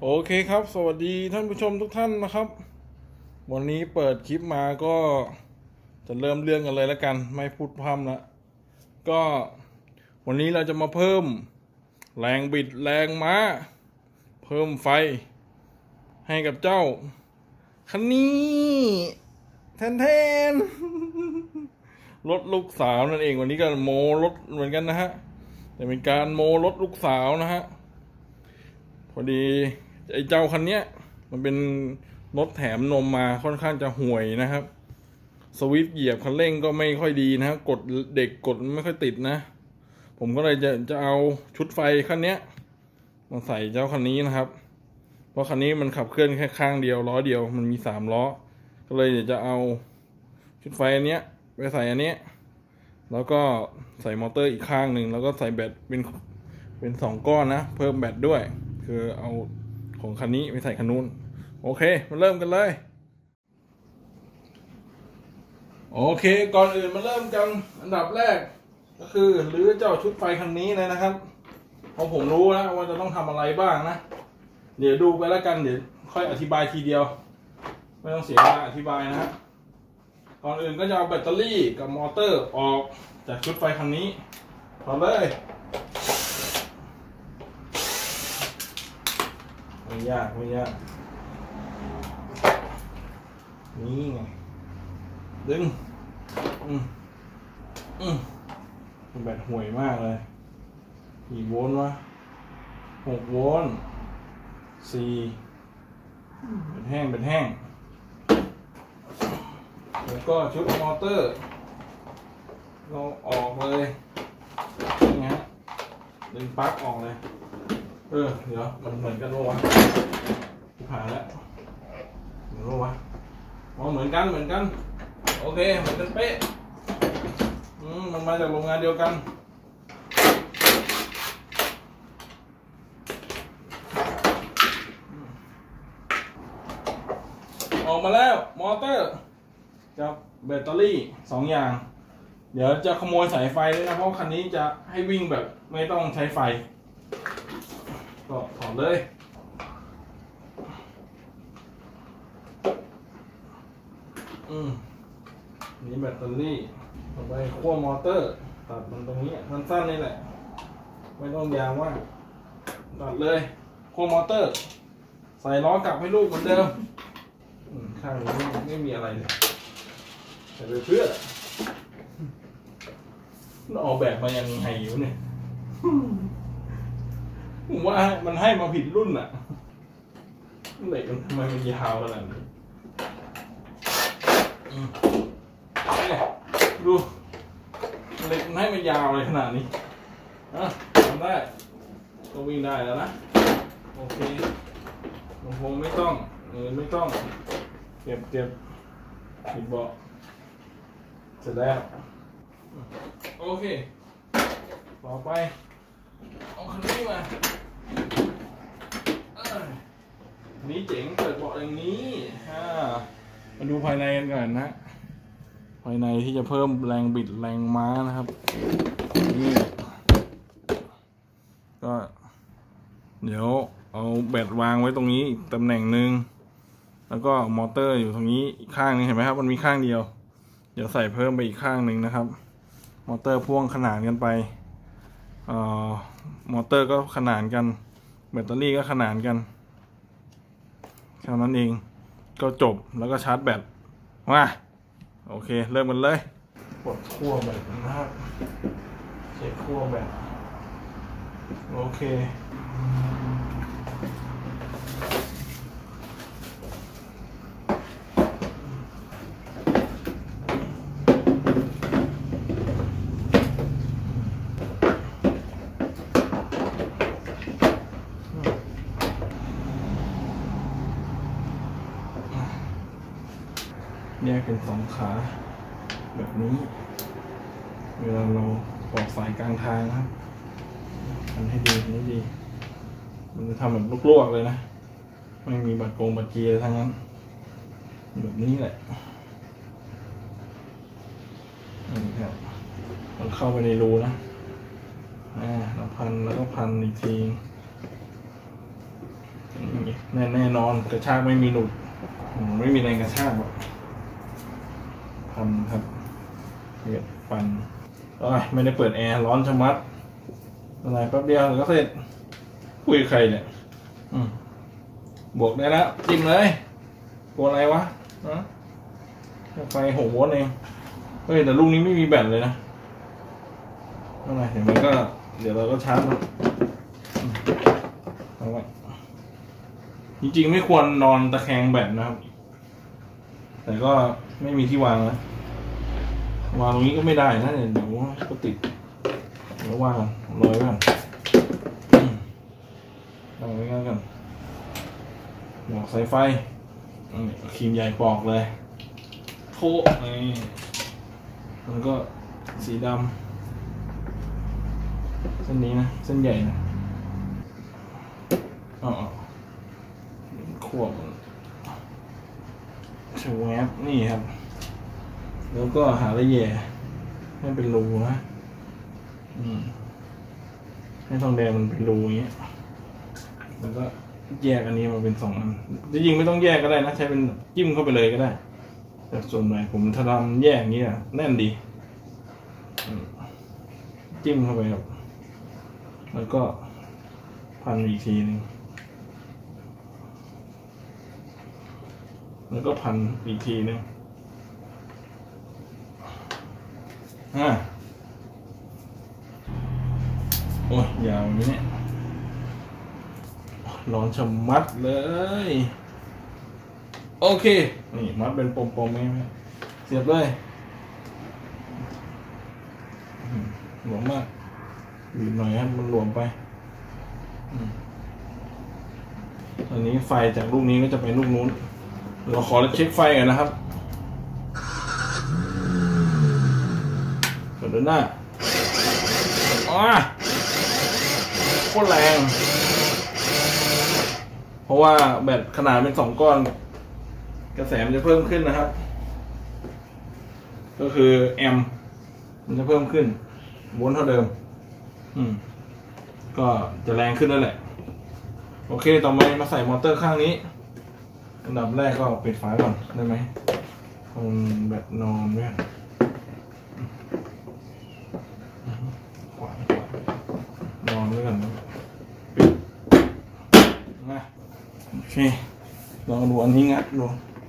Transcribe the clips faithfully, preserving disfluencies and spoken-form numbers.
โอเคครับสวัสดีท่านผู้ชมทุกท่านนะครับวันนี้เปิดคลิปมาก็จะเริ่มเรื่องกันเลยแล้วกันไม่พูดพร่ำละก็วันนี้เราจะมาเพิ่มแรงบิดแรงม้าเพิ่มไฟให้กับเจ้าคันนี้แทนแทนรถลูกสาวนั่นเองวันนี้ก็โมรถเหมือนกันนะฮะแต่เป็นการโมรถลูกสาวนะฮะพอดีไอ้เจ้าคันเนี้ยมันเป็นรถแถมนมมาค่อนข้างจะห่วยนะครับสวิตช์เหยียบคันเร่งก็ไม่ค่อยดีนะกดเด็กกดไม่ค่อยติดนะผมก็เลยจะจะเอาชุดไฟคันเนี้ยมาใส่เจ้าคันนี้นะครับเพราะคันนี้มันขับเคลื่อนแค่ข้างเดียวล้อเดียวมันมีสามล้อก็เลยจะเอาชุดไฟอันเนี้ยไปใส่อันเนี้ยแล้วก็ใส่มอเตอร์อีกข้างหนึ่งแล้วก็ใส่แบตเป็นเป็นสองก้อนนะเพิ่มแบตด้วยคือเอาของคันนี้ไปใส่คันนู้นโอเคมาเริ่มกันเลยโอเคก่อนอื่นมาเริ่มกันอันดับแรกก็คือรื้อเจ้าชุดไฟคันนี้เลยนะครับเพราะผมรู้นะว่าจะต้องทำอะไรบ้างนะเดี๋ยวดูไปแล้วกันเดี๋ยวค่อยอธิบายทีเดียวไม่ต้องเสียเวลาอธิบายนะฮะก่อนอื่นก็จะเอาแบตเตอรี่กับมอเตอร์ออกจากชุดไฟคันนี้ต่อเลยไม่ยากไม่ยากนี่ไงดึงอืมอืมแบตห่วยมากเลยกี่โวลต์วะหกโวลต์สี่เป็นแห้งเป็นแห้งแล้วก็ชุดมอเตอร์เราออกเลยนี่ฮะดึงปลั๊กออกเลยเออเดี๋ยวมันเหมือนกันวะผ่านแล้วเหมือนวะอ๋อเหมือนกันเหมือนกันโอเคเหมือนกันเป๊ะอืมมันมาจากโรงงานเดียวกันออกมาแล้วมอเตอร์กับแบตเตอรี่สองอย่างเดี๋ยวจะขโมยสายไฟด้วยนะเพราะคันนี้จะให้วิ่งแบบไม่ต้องใช้ไฟก็ถอดเลยอืมนี่แบตเตอรี่ต่อไปขั้วมอเตอร์ตัดมันตรงนี้สั้นๆนี่แหละไม่ต้องยาวมากตัดเลยขั้วมอเตอร์ใส่ล้อกลับให้ลูกเหมือนเดิมข้างนี้ไม่มีอะไรเลยใส่ไปเพื่อออกแบบมายังไงอยู่เนี่ยผมว่ามันให้มาผิดรุ่นอ่ะเหล็กมันทำไมมันยาวขนาดนี้ดูเหล็กมันให้มันยาวเลยขนาดนี้อ่ะทำได้ก็วิ่งได้แล้วนะโอเคลำโพงไม่ต้องเออไม่ต้องเก็บเก็บปิดเบาะเสร็จแล้วโอเคต่อไปเอาคันนี้มาอันนี้เจ๋งเปิดเบาะอย่างนี้มาดูภายในกันก่อนนะภายในที่จะเพิ่มแรงบิดแรงม้านะครับนี่ก็เดี๋ยวเอาแบตวางไว้ตรงนี้อีกตำแหน่งหนึ่งแล้วก็มอเตอร์อยู่ตรงนี้อีกข้างนึงเห็นไหมครับมันมีข้างเดียวเดี๋ยวใส่เพิ่มไปอีกข้างหนึ่งนะครับมอเตอร์พ่วงขนานกันไปเอ่อมอเตอร์ก็ขนานกันแบตเตอรี่ก็ขนานกันเท่านั้นเองก็จบแล้วก็ชาร์จแบตมาโอเคเริ่มกันเลยกดขั้วแบตนะครับเช็คขั้วแบตโอเคแยกเป็นสองขาแบบนี้เวลาเราต่อสายกลางทางครับทำให้ดีให้ดีมันจะทำแบบลวกๆเลยนะไม่มีบัตรโกงบัตรเกียร์ทั้งนั้นแบบนี้แหละนี่ครับมันเข้าไปในรูนะอ่าเราพันแล้วก็พันอีกที อย่างนี้แน่แน่นอนกระชากไม่มีหลุดไม่มีแรงกระชากแบบพันครับเรียบปันโอ้ยไม่ได้เปิดแอร์ร้อนชะมัดอะไรแป๊บเดียวก็เสร็จคุยใครเนี่ยอืมบวกได้แล้วจิ้มเลยกลัวอะไรวะนะไฟหกโวลต์เองเฮ้ยแต่ลูกนี้ไม่มีแบตเลยนะอะไรเห็นมันก็เดี๋ยวเราก็ชาร์จมันเอาไว้จริงๆไม่ควรนอนตะแคงแบตนะครับแต่ก็ไม่มีที่วางนะวางตรงนี้ก็ไม่ได้นะเดี๋ยวก็ติดแล้ววางลอยไว้ก่อนเอาไว้กันกันหมวกสายไฟครีมใหญ่ปอกเลยโถนี่มันก็สีดำเส้นนี้นะเส้นใหญ่นะอ๋อขวบชูแงบนี่ครับแล้วก็หาอะไรแย่ให้เป็นรูนะอืมให้ทองแดงมันเป็นรูอย่างเงี้ยแล้วก็แยกอันนี้มาเป็นสองอันจริงๆไม่ต้องแยกก็ได้นะใช้เป็นจิ้มเข้าไปเลยก็ได้แต่ส่วนใหญ่ผมถ้าทำแยกอย่างนี้อ่ะแน่นดีจิ้มเข้าไปครับแล้วก็พันอีกทีนึงแล้วก็พันอีกทีนึงอ่ะโอ้ยยาวอย่างนี้เนี่ยร้อนชะมัดเลยโอเคนี่มัดเป็นปมๆไหมเสียบเลยหลวมมากบีบหน่อยครับมันหลวมไปอันนี้ไฟจากลูกนี้ก็จะไปลูกนู้นเราขอเช็คไฟกันนะครับเปิดด้านหน้าอ๋อโคตรแรงเพราะว่าแบตขนาดเป็นสองก้อนกระแสมันจะเพิ่มขึ้นนะครับก็คือแอมป์มันจะเพิ่มขึ้นโวลต์เท่าเดิมอืมก็จะแรงขึ้นนั่นแหละโอเคต่อไปมาใส่มอเตอร์ข้างนี้อันดับแรกก็ปิดฝาก่อนได้ไหมมันแบตนอนเนี่ยขวานนอนด้วยกันปิดนะโอเคลองดูอันนี้งัดดู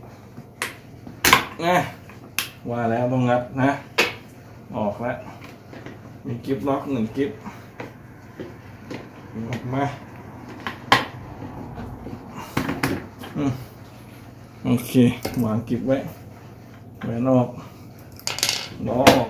นะว่าแล้วต้องงัดนะออกแล้วมีกิฟต์ล็อกหนึ่งกิฟต์ออกมาอืมโอเควางกิฟต์ไว้แหวนออกล้อออก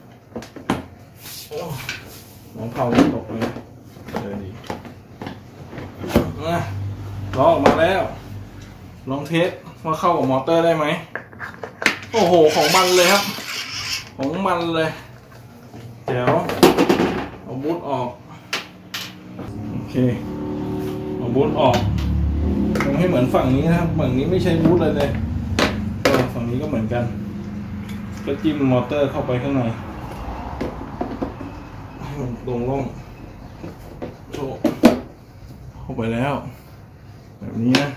น้องเผาตกเลยเลยดีนะล้อออกมาแล้วลองเทสว่าเข้ากับมอเตอร์ได้ไหมโอ้โหของมันเลยครับของมันเลยเดี๋ยวเอาบูทออกโอเคเอาบูทออกทำให้เหมือนฝั่งนี้นะครับฝั่งนี้ไม่ใช่บูทเลยเลยก็ฝั่งนี้ก็เหมือนกันก็จิ้มมอเตอร์เข้าไปข้างในให้มันตรงร่องโชว์เข้าไปแล้วแบบนี้นะ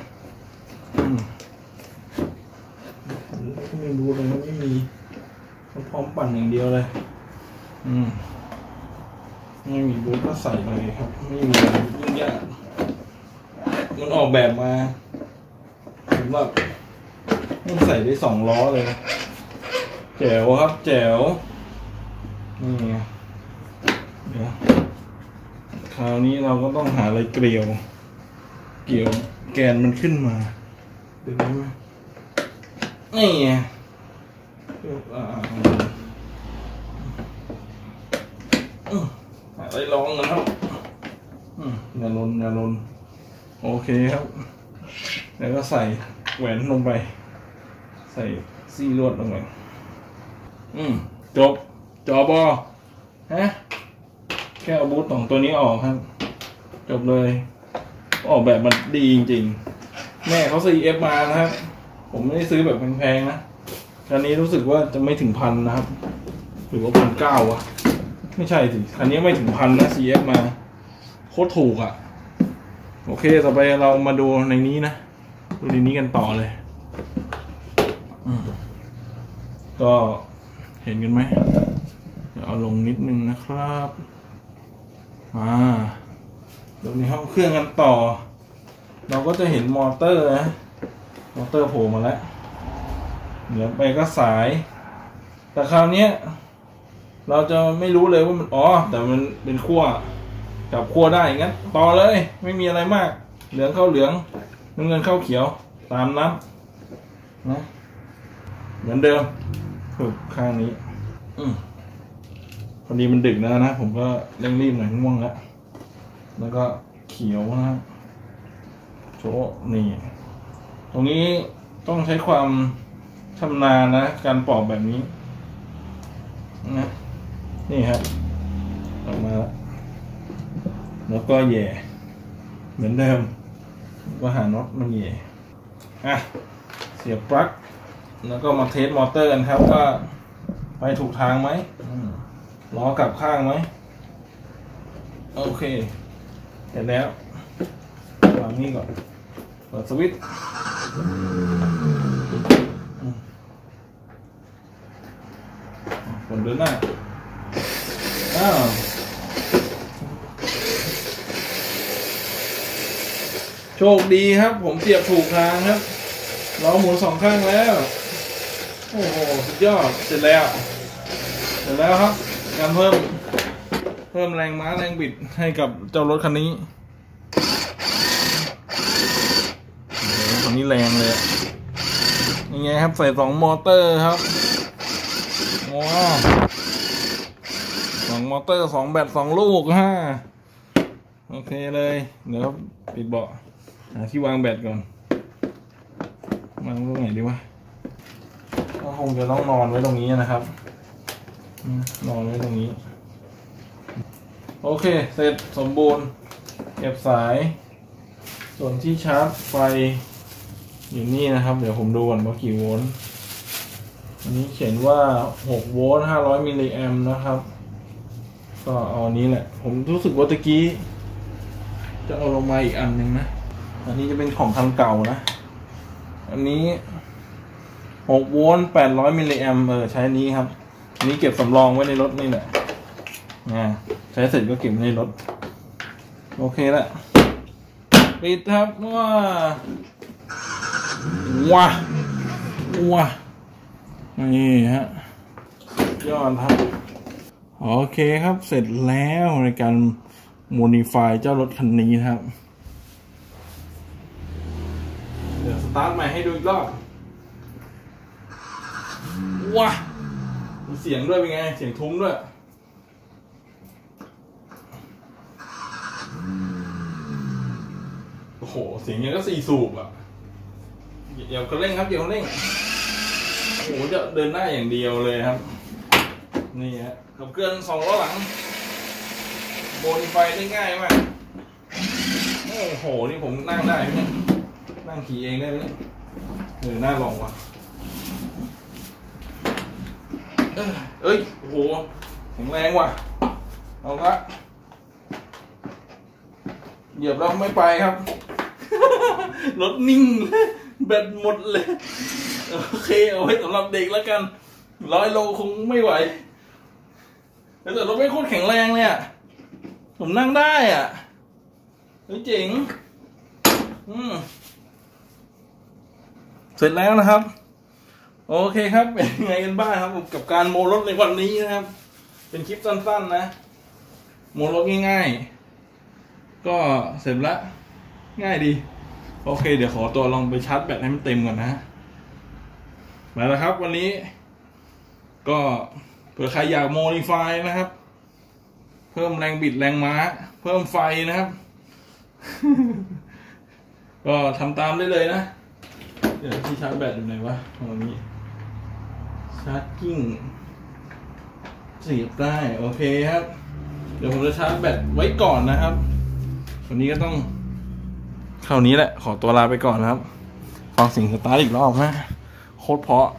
ไม่รู้เลยว่าไม่มีเขาพร้อมปั่นอย่างเดียวเลยอืมไม่มีบูทก็ใส่เลยครับไม่มีอะไรยุ่งยากมันออกแบบมาสำหรับมันใส่ได้สองล้อเลยนะแจ๋วครับแจ๋วนี่ไงเดี๋ยวคราวนี้เราก็ต้องหาอะไรเกลียวเกี่ยวแกนมันขึ้นมาดูได้ไหมนี่ไงอะไรลองกันครับอย่าลนอย่าลนโอเคครับแล้วก็ใส่แหวนลงไปใส่ซี่ลวดลงไปอืมจบจอบอฮะแค่เอาบูทสองตัวนี้ออกครับจบเลยออกแบบมันดีจริงๆแม่เขา ซี เอฟ มานะครับผมไม่ได้ซื้อแบบแพงๆนะคันนี้รู้สึกว่าจะไม่ถึงพันนะครับหรือว่าพันเก้าวะไม่ใช่สิคันนี้ไม่ถึงพันนะ ซี เอฟ มาโคตรถูกอ่ะโอเคต่อไปเรามาดูในนี้นะดูในนี้กันต่อเลยก็เห็นกันไหมเดี๋ยวเอาลงนิดนึงนะครับมาดูในห้องเครื่องกันต่อเราก็จะเห็นมอเตอร์นะมอเตอร์โผล่มาแล้วเดี๋ยวไปก็สายแต่คราวนี้เราจะไม่รู้เลยว่ามันอ๋อแต่มันเป็นขั้วจับขั้วได้งั้นต่อเลยไม่มีอะไรมากเหลืองเข้าเหลืองน้ำเงินเข้าเขียวตามนั้นนะเหมือนเดิมถูกข้างนี้อืมพอดีมันดึกแล้วนะผมก็เร่งรีบหน่อยง่วงแล้วแล้วก็เขียวนะโชว์นี่ตรงนี้ต้องใช้ความชำนาญนะการปอกแบบนี้นะนี่ครับออกมาแล้วแล้วก็แย่เหมือนเดิมก็หาน็อตมันแย่อ่ะเสียบปลั๊กแล้วก็มาเทสมอเตอร์กันครับว่าไปถูกทางไหมล้อกลับข้างไหมโอเคเสร็จแล้ววางนี่ก่อนเปิดสวิตช์คนเดินหน้าอ้าวโชคดีครับผมเสียบถูกทางครับล้อหมุนสองข้างแล้วโอ้โหสุดยอดเสร็จแล้วเสร็จแล้วครับการเพิ่มเพิ่มแรงม้าแรงบิดให้กับเจ้ารถคันนี้คันนี้แรงเลยยังไงครับใส่สองมอเตอร์ครับว้าวสองมอเตอร์สองแบตสองลูกฮะโอเคเลยเดี๋ยวปิดเบาะหาที่วางแบตก่อนวางตรงไหนดีวะก็คงจะต้องนอนไว้ตรงนี้นะครับนอนไว้ตรงนี้โอเคเสร็จสมบูรณ์เก็บสายส่วนที่ชาร์จไฟอยู่นี่นะครับเดี๋ยวผมดูก่อนว่ากี่โวลต์อันนี้เขียนว่าหกโวลต์ห้าร้อยมิลลิแอมป์นะครับก็เอาอันนี้แหละผมรู้สึกว่าตะกี้จะเอาลงมาอีกอันหนึ่งนะอันนี้จะเป็นของคันเก่านะอันนี้หกโวลต์แปดร้อยมิลลิแอมป์เออใช้นี้ครับอันนี้เก็บสำรองไว้ในรถนี่แหละนะใช้เสร็จก็เก็บในรถโอเคละปิดครับว้าว้าว้านี่ฮะยอดครับโอเคครับเสร็จแล้วในการโมดิฟายเจ้ารถคันนี้ครับเดี๋ยวสตาร์ทใหม่ให้ดูอีกรอบว้ามีเสียงด้วยเป็นไงเสียงทุ้มด้วยโอ้โหเสียงยังก็สี่สูบอ่ะเดี๋ยวก็เร่งครับเดี๋ยวเร่งโอ้โหจะเดินหน้าอย่างเดียวเลยครับนี่ฮะขับเคลื่อนสองล้อหลังโมดิฟายได้ง่ายมากโอ้โหนี่ผมนั่งได้ไหมเนี่ยนั่งขี่เองได้ไหมเนี่ยเออน่าลองว่ะเอ้ยโอ้โหแข็งแรงว่ะเอาละเหยียบแล้วไม่ไปครับรถนิ่งแบตหมดเลยโอเคเอาไว้สำหรับเด็กแล้วกันร้อยโลคงไม่ไหวแต่รถไม่โคตรแข็งแรงเนี่ยผมนั่งได้อ่ะเฮ้ยเจ๋งอืมเสร็จแล้วนะครับโอเคครับเป็นไงกันบ้างครับกับการโมรถในวันนี้นะครับเป็นคลิปสั้นๆนะโมรถง่ายๆก็เสร็จละง่ายดีโอเคเดี๋ยวขอตัวลองไปชาร์จแบตให้มันเต็มก่อนนะมาแล้วครับวันนี้ก็เผื่อใครอยากโมดิฟายนะครับเพิ่มแรงบิดแรงม้าเพิ่มไฟนะครับ ก็ทำตามได้เลยนะเดี๋ยวที่ชาร์จแบตอยู่ไหนวะตรงนี้ชาร์จกิ้งเสียบได้โอเคครับเดี๋ยวผมจะชาร์จแบตไว้ก่อนนะครับวันนี้ก็ต้องคราวนี้แหละขอตัวลาไปก่อนนะครับฟังเสียงสตาร์ทอีกรอบนะโคตรเพราะ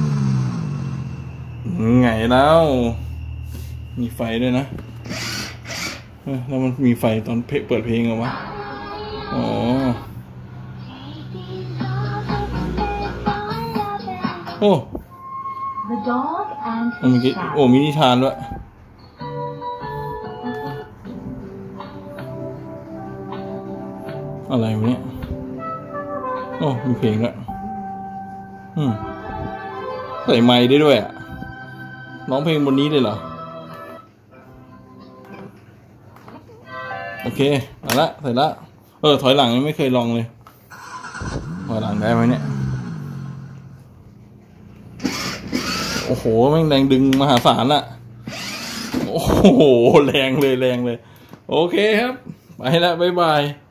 ไงแล้วมีไฟด้วยนะแล้วมันมีไฟตอนเปิดเพลงเหรอวะอ๋อโอ้มันมีโอ้มีนิทานด้วยอะไรวะเนี่ยโอ้มีเพลงด้วยอืมใส่ไมค์ได้ด้วยอ่ะร้องเพลงบนนี้เลยเหรอโอเคเอาละใส่ละเออถอยหลังยังไม่เคยลองเลยถอยหลังได้ไหมเนี่ยโอ้โหแม่งแรงดึงมหาศาลอะโอ้โหแรงเลยแรงเลยโอเคครับไปละบ๊ายบาย